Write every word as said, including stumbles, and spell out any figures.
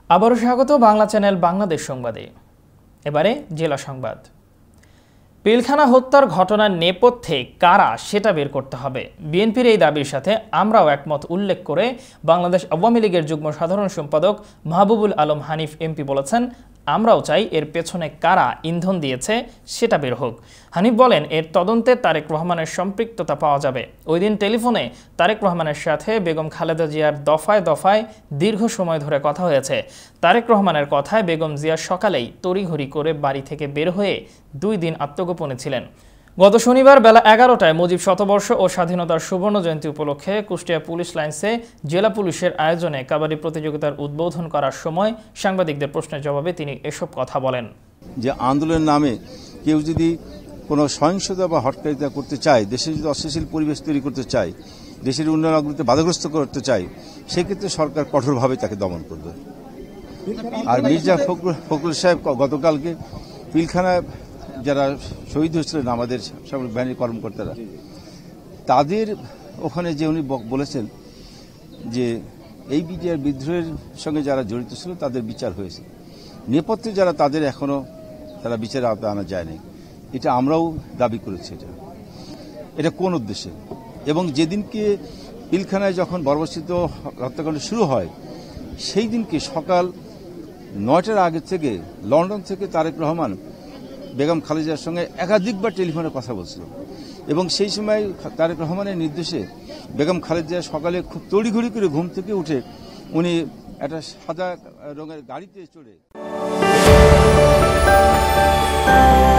আবারও স্বাগত বাংলা চ্যানেল বাংলাদেশ সংবাদে। এবারে জেলা সংবাদ। পিলখানা হত্যার ঘটনার নেপথ্যে কারা সেটা বের করতে হবে। বিএনপির এই দাবির সাথে আমরাও একমত উল্লেখ করে বাংলাদেশ আওয়ামী লীগের যুগ্ম সাধারণ সম্পাদক মাহবুবুল আলম হানিফ এমপি বলেছেন, আমরাও চাই এর পেছনে কারা ইন্ধন দিয়েছে সেটা বের হোক। হানিফ বলেন, এর তদন্তে তারেক রহমানের সম্পৃক্ততা পাওয়া যাবে। ওই দিন টেলিফোনে তারেক রহমানের সাথে বেগম খালেদা জিয়ার দফায় দফায় দীর্ঘ সময় ধরে কথা হয়েছে। তারেক রহমানের কথায় বেগম জিয়া সকালেই তড়িঘড়ি করে বাড়ি থেকে বের হয়ে দুই দিন আত্মগোপনে ছিলেন। গত শনিবার বেলা এগারোটায় মুজিব শতবর্ষ ও স্বাধীনতার সুবর্ণ জয়ন্তী উপলক্ষে কুষ্টিয়া পুলিশ লাইন্সে জেলা পুলিশের আয়োজনে কাবাডি প্রতিযোগিতার উদ্বোধন করার সময় সাংবাদিকদের প্রশ্নের জবাবে তিনি এসব কথা বলেন। যে আন্দোলনের নামে কেউ যদি কোনো সহিংসতা বা হটকারিতা করতে চায়, দেশে যদি অস্থিতিশীল পরিবেশ তৈরি করতে চায়, দেশের উন্নয়ন অগ্রগতি বাধাগ্রস্ত করতে চায়, সেক্ষেত্রে সরকার কঠোরভাবে তাকে দমন করবে। আর মির্জা ফখরুল সাহেব গতকালকে পিলখানায় যারা শহীদ হয়েছিলেন আমাদের সামরিক বাহিনীর কর্মকর্তারা, তাদের ওখানে যে উনি বলেছেন যে এই বিডিআর বিদ্রোহের সঙ্গে যারা জড়িত ছিল তাদের বিচার হয়েছে, নেপথ্যে যারা তাদের এখনো তারা বিচারে আওতায় আনা যায়নি। এটা আমরাও দাবি করেছি। এটা এটা কোন উদ্দেশ্যে? এবং যেদিনকে পিলখানায় যখন বর্বরচিত হত্যাকাণ্ড শুরু হয়, সেই দিনকে সকাল নয়টার আগে থেকে লন্ডন থেকে তারেক রহমান বেগম খালেদার সঙ্গে একাধিকবার টেলিফোনে কথা বলছিল এবং সেই সময় তারেক রহমানের নির্দেশে বেগম খালেদা সকালে খুব তড়িঘড়ি করে ঘুম থেকে উঠে উনি একটা সাদা রঙের গাড়িতে চড়ে